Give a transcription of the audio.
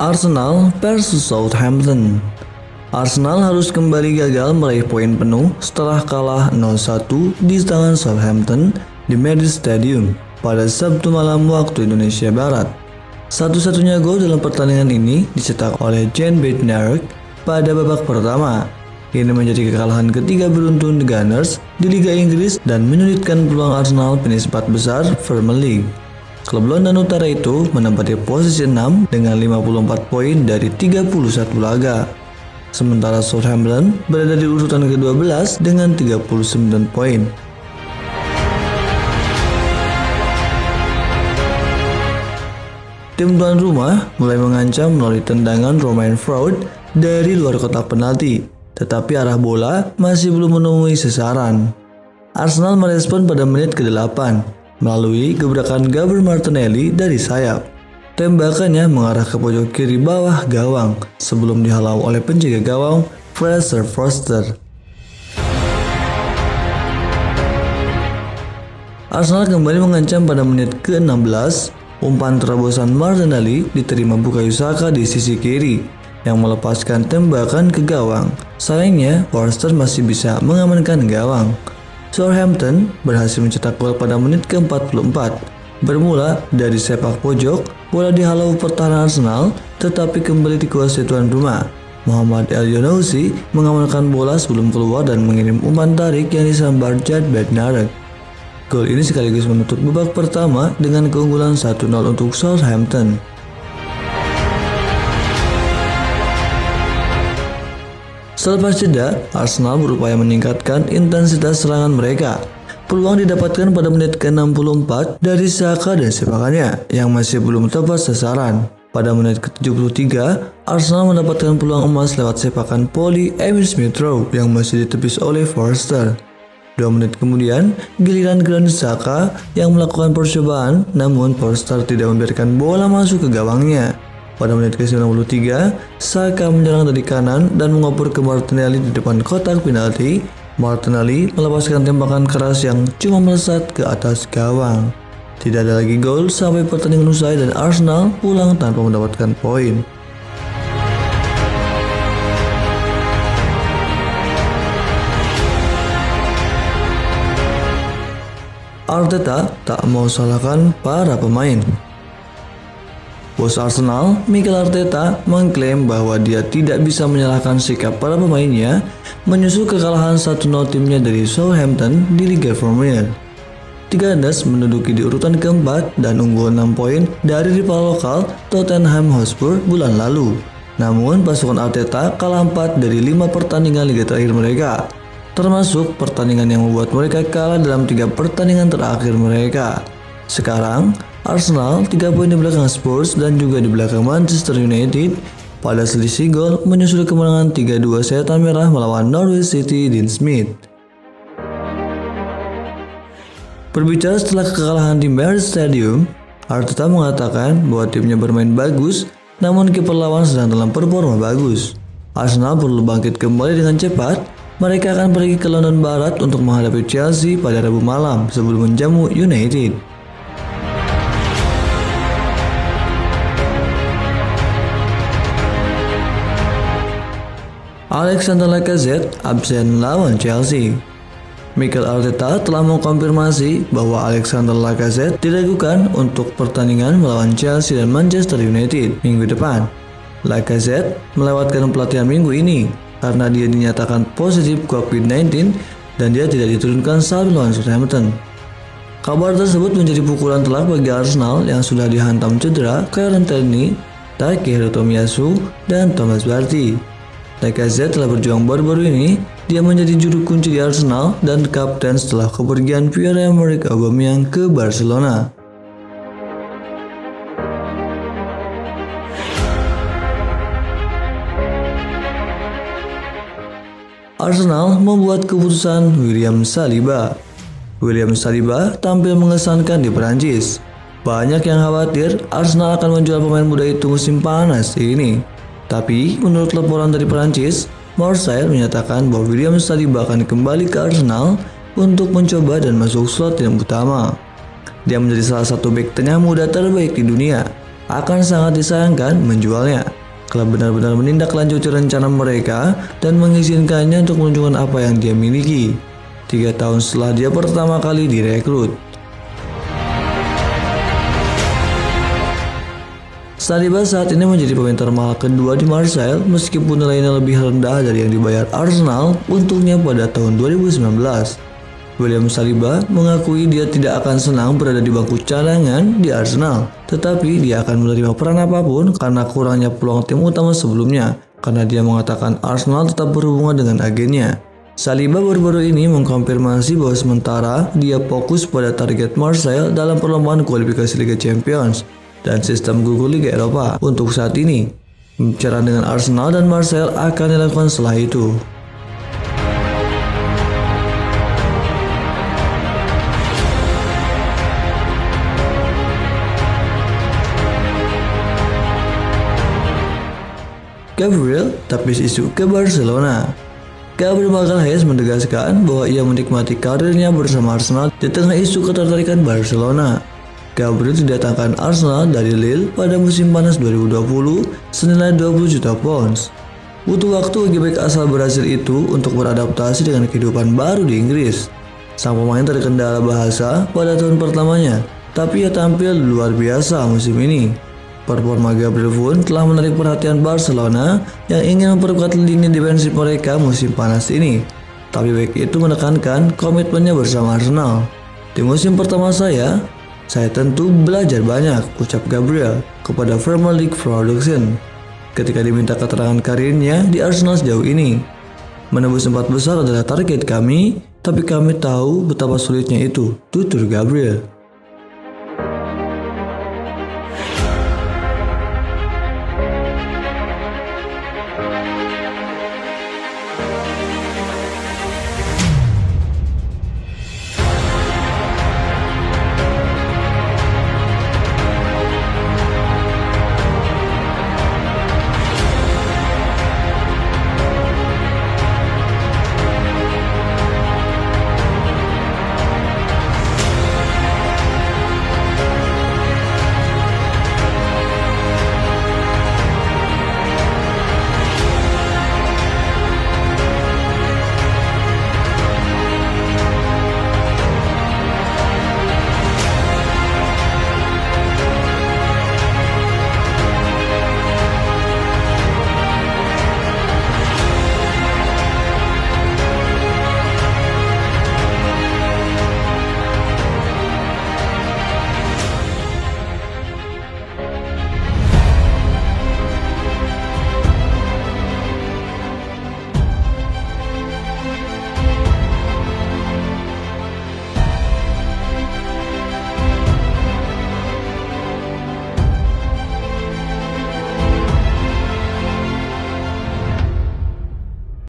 Arsenal versus Southampton. Arsenal harus kembali gagal meraih poin penuh setelah kalah 0-1 di tangan Southampton di Meadows Stadium pada Sabtu malam waktu Indonesia Barat. Satu-satunya gol dalam pertandingan ini dicetak oleh Jan Bednarek pada babak pertama. Ini menjadi kekalahan ketiga beruntun The Gunners di Liga Inggris dan menyulitkan peluang Arsenal finish 4 besar Premier League. Klub London Utara itu menempati posisi 6 dengan 54 poin dari 31 laga. Sementara Southampton berada di urutan ke-12 dengan 39 poin. Tim tuan rumah mulai mengancam melalui tendangan Romain Fraud dari luar kotak penalti, tetapi arah bola masih belum menemui sasaran. Arsenal merespon pada menit ke-8 melalui gebrakan Gabriel Martinelli dari sayap. Tembakannya mengarah ke pojok kiri bawah gawang sebelum dihalau oleh penjaga gawang Fraser Forster. Arsenal kembali mengancam pada menit ke-16. Umpan terobosan Martinelli diterima Bukayo Saka di sisi kiri yang melepaskan tembakan ke gawang. Sayangnya, Forster masih bisa mengamankan gawang. Southampton berhasil mencetak gol pada menit ke-44. Bermula dari sepak pojok, bola dihalau pertahanan Arsenal tetapi kembali dikuasai tuan rumah. Mohamed El-Younousi mengamankan bola sebelum keluar dan mengirim umpan tarik yang disambar Jan Bednarek. Gol ini sekaligus menutup babak pertama dengan keunggulan 1-0 untuk Southampton. Selepas jeda, Arsenal berupaya meningkatkan intensitas serangan mereka. Peluang didapatkan pada menit ke-64 dari Saka dan sepakannya yang masih belum tepat sasaran. Pada menit ke-73, Arsenal mendapatkan peluang emas lewat sepakan Polly Emile Smith-Rowe yang masih ditepis oleh Forster. 2 menit kemudian, giliran Granit Xhaka yang melakukan percobaan, namun Forster tidak membiarkan bola masuk ke gawangnya. Pada menit ke-93, Xhaka menyerang dari kanan dan mengoper ke Martinelli di depan kotak penalti. Martinelli melepaskan tembakan keras yang cuma melesat ke atas gawang. Tidak ada lagi gol sampai pertandingan usai dan Arsenal pulang tanpa mendapatkan poin. Arteta tak mau salahkan para pemain. Bos Arsenal, Mikel Arteta, mengklaim bahwa dia tidak bisa menyalahkan sikap para pemainnya menyusul kekalahan 1-0 timnya dari Southampton di Liga Premier. The Gunners menduduki di urutan keempat dan unggul 6 poin dari rival lokal Tottenham Hotspur bulan lalu. Namun pasukan Arteta kalah 4 dari 5 pertandingan liga terakhir mereka, termasuk pertandingan yang membuat mereka kalah dalam 3 pertandingan terakhir mereka. Sekarang, Arsenal 3 poin di belakang Spurs dan juga di belakang Manchester United pada selisih gol menyusul kemenangan 3-2 Setan Merah melawan Norwich City Dean Smith. Berbicara setelah kekalahan di Meadows Stadium, Arteta mengatakan bahwa timnya bermain bagus, namun kiper lawan sedang dalam performa bagus. Arsenal perlu bangkit kembali dengan cepat. Mereka akan pergi ke London Barat untuk menghadapi Chelsea pada Rabu malam sebelum menjamu United. Alexander Lacazette absen lawan Chelsea. Mikel Arteta telah mengkonfirmasi bahwa Alexander Lacazette diragukan untuk pertandingan melawan Chelsea dan Manchester United minggu depan. Lacazette melewatkan pelatihan minggu ini karena dia dinyatakan positif COVID-19 dan dia tidak diturunkan saat melawan Southampton. Kabar tersebut menjadi pukulan telak bagi Arsenal yang sudah dihantam cedera Kieran Tierney, Takehiro Tomiyasu, dan Thomas Partey. Lacazette telah berjuang baru-baru ini. Dia menjadi juru kunci di Arsenal dan kapten setelah kepergian Pierre-Emerick Aubameyang ke Barcelona. Arsenal membuat keputusan William Saliba. William Saliba tampil mengesankan di Perancis. Banyak yang khawatir Arsenal akan menjual pemain muda itu musim panas ini. Tapi menurut laporan dari Perancis, Marseille menyatakan bahwa William Saliba akan kembali ke Arsenal untuk mencoba dan masuk slot tim utama. Dia menjadi salah satu bek tengah muda terbaik di dunia. akan sangat disayangkan menjualnya. Klub benar-benar menindaklanjuti rencana mereka dan mengizinkannya untuk menunjukkan apa yang dia miliki 3 tahun setelah dia pertama kali direkrut. Saliba saat ini menjadi pemain termahal kedua di Marseille meskipun nilainya lebih rendah dari yang dibayar Arsenal untuknya pada tahun 2019. William Saliba mengakui dia tidak akan senang berada di bangku cadangan di Arsenal, tetapi dia akan menerima peran apapun karena kurangnya peluang tim utama sebelumnya, karena dia mengatakan Arsenal tetap berhubungan dengan agennya. Saliba baru-baru ini mengkonfirmasi bahwa sementara dia fokus pada target Marseille dalam perlombaan kualifikasi Liga Champions dan sistem gugur Liga Eropa untuk saat ini. Pembicaraan dengan Arsenal dan Marseille akan dilakukan setelah itu. Gabriel tapis isu ke Barcelona. Gabriel Magalhaes menegaskan bahwa ia menikmati karirnya bersama Arsenal di tengah isu ketertarikan Barcelona. Gabriel didatangkan Arsenal dari Lille pada musim panas 2020 senilai 20 juta pounds. Butuh waktu bagi bek asal Brasil itu untuk beradaptasi dengan kehidupan baru di Inggris. Sang pemain terkendala bahasa pada tahun pertamanya, tapi ia tampil luar biasa musim ini. Performa Gabriel pun telah menarik perhatian Barcelona yang ingin memperkuat lini defensif mereka musim panas ini. Tapi bek itu menekankan komitmennya bersama Arsenal. Di musim pertama saya tentu belajar banyak, ucap Gabriel kepada Premier League Production ketika diminta keterangan karirnya di Arsenal sejauh ini. Menembus 4 besar adalah target kami, tapi kami tahu betapa sulitnya itu, tutur Gabriel.